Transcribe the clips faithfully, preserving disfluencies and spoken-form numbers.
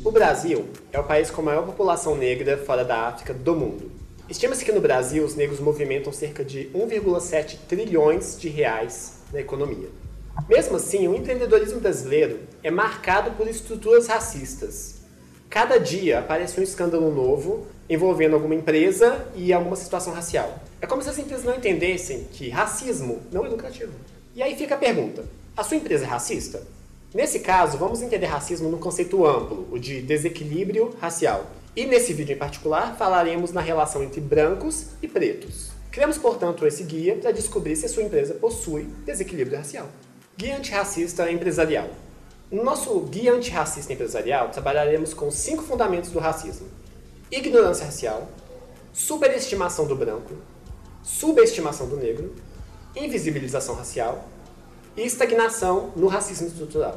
O Brasil é o país com a maior população negra fora da África do mundo. Estima-se que no Brasil os negros movimentam cerca de um vírgula sete trilhões de reais na economia. Mesmo assim, o empreendedorismo brasileiro é marcado por estruturas racistas. Cada dia aparece um escândalo novo envolvendo alguma empresa e alguma situação racial. É como se as empresas não entendessem que racismo não é lucrativo. E aí fica a pergunta, a sua empresa é racista? Nesse caso, vamos entender racismo num conceito amplo, o de desequilíbrio racial. E nesse vídeo em particular, falaremos na relação entre brancos e pretos. Criamos, portanto, esse guia para descobrir se a sua empresa possui desequilíbrio racial. Guia antirracista empresarial. No nosso guia antirracista empresarial, trabalharemos com cinco fundamentos do racismo: ignorância racial, superestimação do branco, subestimação do negro, invisibilização racial e estagnação no racismo estrutural.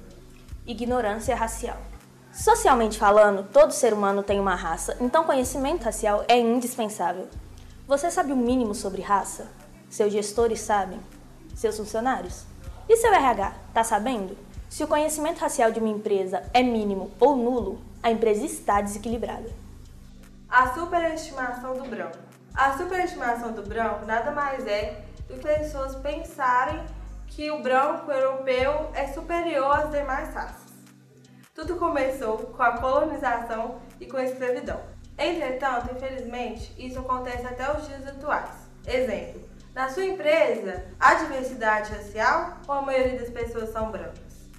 Ignorância racial. Socialmente falando, todo ser humano tem uma raça, então conhecimento racial é indispensável. Você sabe o mínimo sobre raça? Seus gestores sabem? Seus funcionários? E seu R H, tá sabendo? Se o conhecimento racial de uma empresa é mínimo ou nulo, a empresa está desequilibrada. A superestimação do branco. A superestimação do branco nada mais é do que pessoas pensarem que o branco europeu é superior às demais raças. Tudo começou com a colonização e com a escravidão. Entretanto, infelizmente, isso acontece até os dias atuais. Exemplo, na sua empresa, há diversidade racial ou a maioria das pessoas são brancas?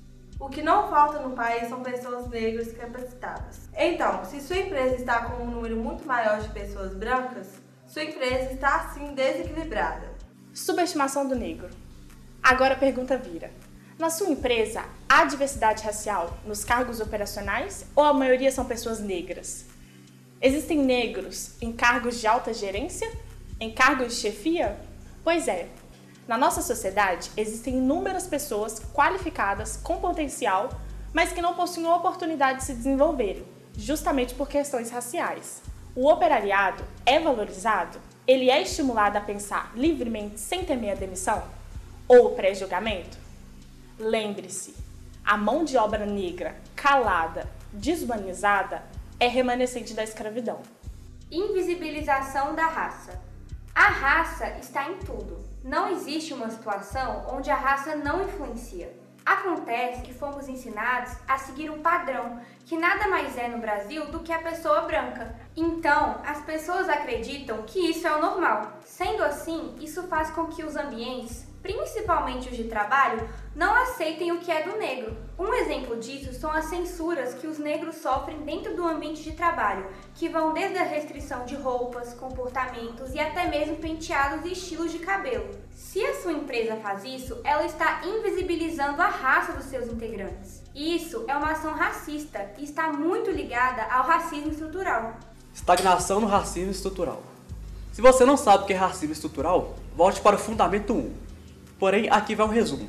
O que não falta no país são pessoas negras capacitadas. Então, se sua empresa está com um número muito maior de pessoas brancas, sua empresa está assim desequilibrada. Subestimação do negro. Agora a pergunta vira: na sua empresa, há diversidade racial nos cargos operacionais ou a maioria são pessoas negras? Existem negros em cargos de alta gerência? Em cargos de chefia? Pois é, na nossa sociedade existem inúmeras pessoas qualificadas, com potencial, mas que não possuem a oportunidade de se desenvolverem, justamente por questões raciais. O operariado é valorizado? Ele é estimulado a pensar livremente sem temer a demissão? Ou o pré-julgamento? Lembre-se, a mão de obra negra, calada, desumanizada, é remanescente da escravidão. Invisibilização da raça. A raça está em tudo. Não existe uma situação onde a raça não influencia. Acontece que fomos ensinados a seguir um padrão, que nada mais é no Brasil do que a pessoa branca. Então, as pessoas acreditam que isso é o normal. Sendo assim, isso faz com que os ambientes, principalmente os de trabalho, não aceitem o que é do negro. Um exemplo disso são as censuras que os negros sofrem dentro do ambiente de trabalho, que vão desde a restrição de roupas, comportamentos e até mesmo penteados e estilos de cabelo. Se a sua empresa faz isso, ela está invisibilizando a raça dos seus integrantes. Isso é uma ação racista e está muito ligada ao racismo estrutural. Estagnação no racismo estrutural. Se você não sabe o que é racismo estrutural, volte para o fundamento um. Porém, aqui vai um resumo.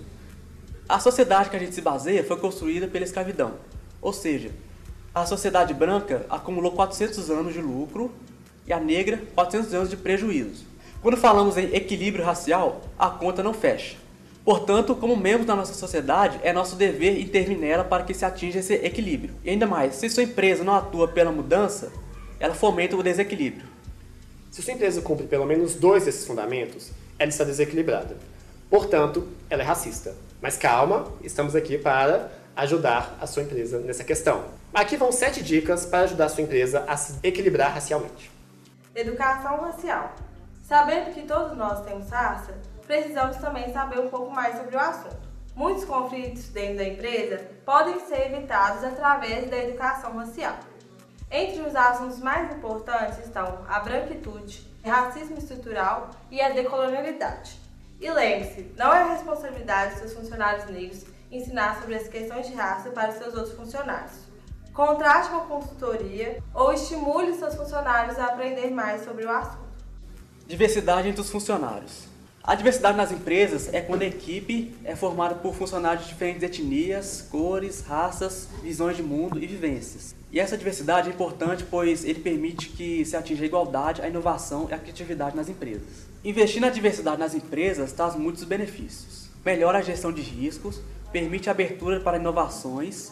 A sociedade que a gente se baseia foi construída pela escravidão, ou seja, a sociedade branca acumulou quatrocentos anos de lucro e a negra quatrocentos anos de prejuízo. Quando falamos em equilíbrio racial, a conta não fecha. Portanto, como membros da nossa sociedade, é nosso dever intervir nela para que se atinja esse equilíbrio. E ainda mais, se sua empresa não atua pela mudança, ela fomenta o desequilíbrio. Se sua empresa cumpre pelo menos dois desses fundamentos, ela está desequilibrada. Portanto, ela é racista. Mas calma, estamos aqui para ajudar a sua empresa nessa questão. Aqui vão sete dicas para ajudar a sua empresa a se equilibrar racialmente. Educação racial. Sabendo que todos nós temos raça, precisamos também saber um pouco mais sobre o assunto. Muitos conflitos dentro da empresa podem ser evitados através da educação racial. Entre os assuntos mais importantes estão a branquitude, o racismo estrutural e a decolonialidade. E lembre-se, não é responsabilidade dos seus funcionários negros ensinar sobre as questões de raça para os seus outros funcionários. Contrate uma consultoria ou estimule seus funcionários a aprender mais sobre o assunto. Diversidade entre os funcionários. A diversidade nas empresas é quando a equipe é formada por funcionários de diferentes etnias, cores, raças, visões de mundo e vivências. E essa diversidade é importante pois ele permite que se atinja a igualdade, a inovação e a criatividade nas empresas. Investir na diversidade nas empresas traz muitos benefícios. Melhora a gestão de riscos, permite a abertura para inovações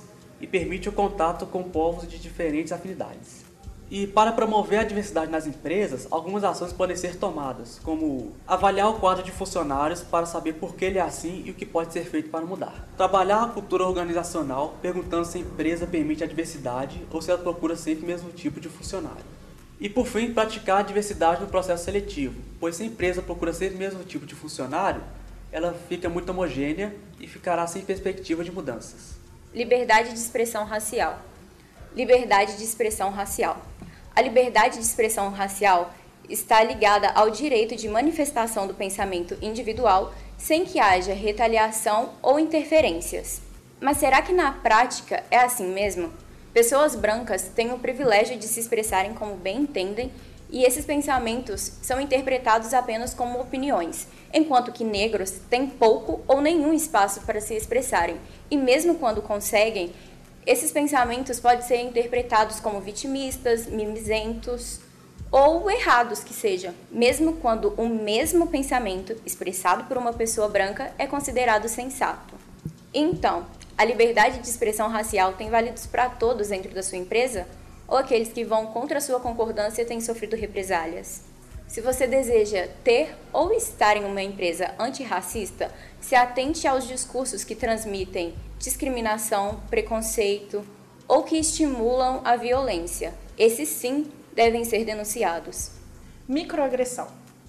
e permite o contato com povos de diferentes afinidades. E para promover a diversidade nas empresas, algumas ações podem ser tomadas, como avaliar o quadro de funcionários para saber por que ele é assim e o que pode ser feito para mudar. Trabalhar a cultura organizacional, perguntando se a empresa permite a diversidade ou se ela procura sempre o mesmo tipo de funcionário. E por fim, praticar a diversidade no processo seletivo, pois se a empresa procura sempre o mesmo tipo de funcionário, ela fica muito homogênea e ficará sem perspectiva de mudanças. Liberdade de expressão racial. Liberdade de expressão racial. A liberdade de expressão racial está ligada ao direito de manifestação do pensamento individual sem que haja retaliação ou interferências. Mas será que na prática é assim mesmo? Pessoas brancas têm o privilégio de se expressarem como bem entendem e esses pensamentos são interpretados apenas como opiniões, enquanto que negros têm pouco ou nenhum espaço para se expressarem e mesmo quando conseguem, esses pensamentos podem ser interpretados como vitimistas, mimizentos ou errados que sejam, mesmo quando o mesmo pensamento expressado por uma pessoa branca é considerado sensato. Então, a liberdade de expressão racial tem válidos para todos dentro da sua empresa? Ou aqueles que vão contra a sua concordância têm sofrido represálias? Se você deseja ter ou estar em uma empresa antirracista, se atente aos discursos que transmitem discriminação, preconceito ou que estimulam a violência. Esses sim devem ser denunciados. Microagressão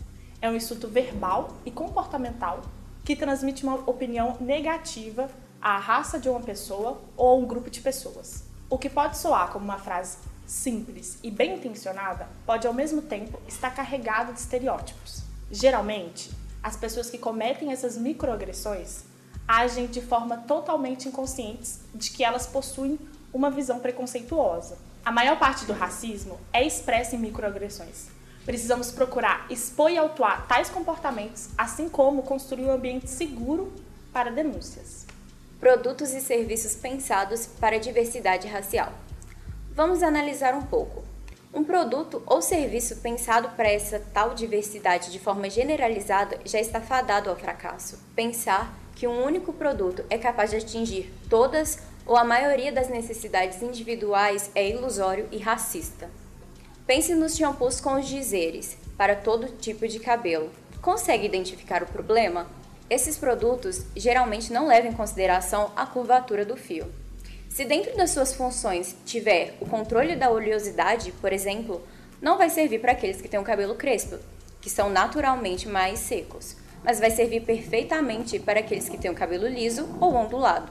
é um estudo verbal e comportamental que transmite uma opinião negativa à raça de uma pessoa ou a um grupo de pessoas. O que pode soar como uma frase simples e bem intencionada pode ao mesmo tempo estar carregado de estereótipos. Geralmente, as pessoas que cometem essas microagressões agem de forma totalmente inconscientes de que elas possuem uma visão preconceituosa. A maior parte do racismo é expressa em microagressões. Precisamos procurar expor e autuar tais comportamentos, assim como construir um ambiente seguro para denúncias. Produtos e serviços pensados para a diversidade racial. Vamos analisar um pouco. Um produto ou serviço pensado para essa tal diversidade de forma generalizada já está fadado ao fracasso. Pensar que um único produto é capaz de atingir todas ou a maioria das necessidades individuais é ilusório e racista. Pense nos shampoos com os dizeres, para todo tipo de cabelo. Consegue identificar o problema? Esses produtos geralmente não levam em consideração a curvatura do fio. Se dentro das suas funções tiver o controle da oleosidade, por exemplo, não vai servir para aqueles que têm o cabelo crespo, que são naturalmente mais secos, mas vai servir perfeitamente para aqueles que têm o cabelo liso ou ondulado.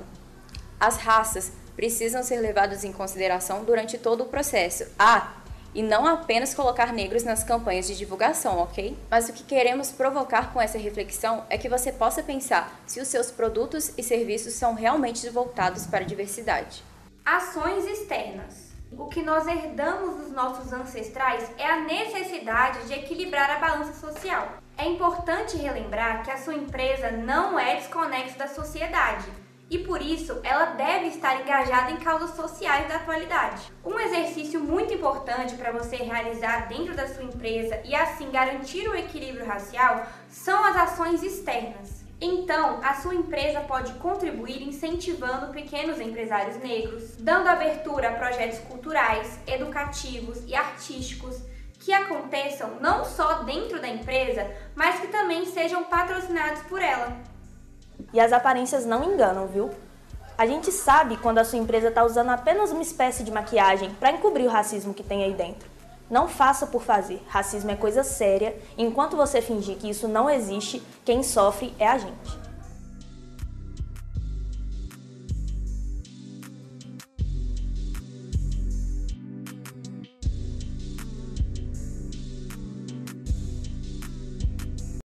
As raças precisam ser levadas em consideração durante todo o processo. Ah, e não apenas colocar negros nas campanhas de divulgação, ok? Mas o que queremos provocar com essa reflexão é que você possa pensar se os seus produtos e serviços são realmente voltados para a diversidade. Ações externas. O que nós herdamos dos nossos ancestrais é a necessidade de equilibrar a balança social. É importante relembrar que a sua empresa não é desconexa da sociedade. E por isso, ela deve estar engajada em causas sociais da atualidade. Um exercício muito importante para você realizar dentro da sua empresa e assim garantir o equilíbrio racial são as ações externas. Então, a sua empresa pode contribuir incentivando pequenos empresários negros, dando abertura a projetos culturais, educativos e artísticos que aconteçam não só dentro da empresa, mas que também sejam patrocinados por ela. E as aparências não enganam, viu? A gente sabe quando a sua empresa está usando apenas uma espécie de maquiagem para encobrir o racismo que tem aí dentro. Não faça por fazer. Racismo é coisa séria. Enquanto você fingir que isso não existe, quem sofre é a gente.